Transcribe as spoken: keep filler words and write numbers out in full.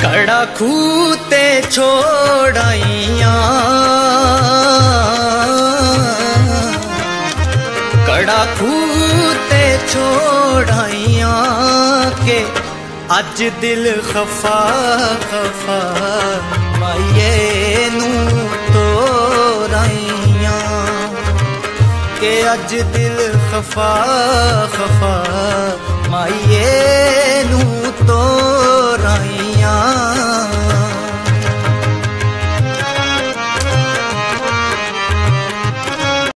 कड़ा खूते छोड़ाइया कड़ा खूते छोड़ाइया के अज दिल खफा खफा माइये नू तोराइया के अज दिल खफा खफा माइये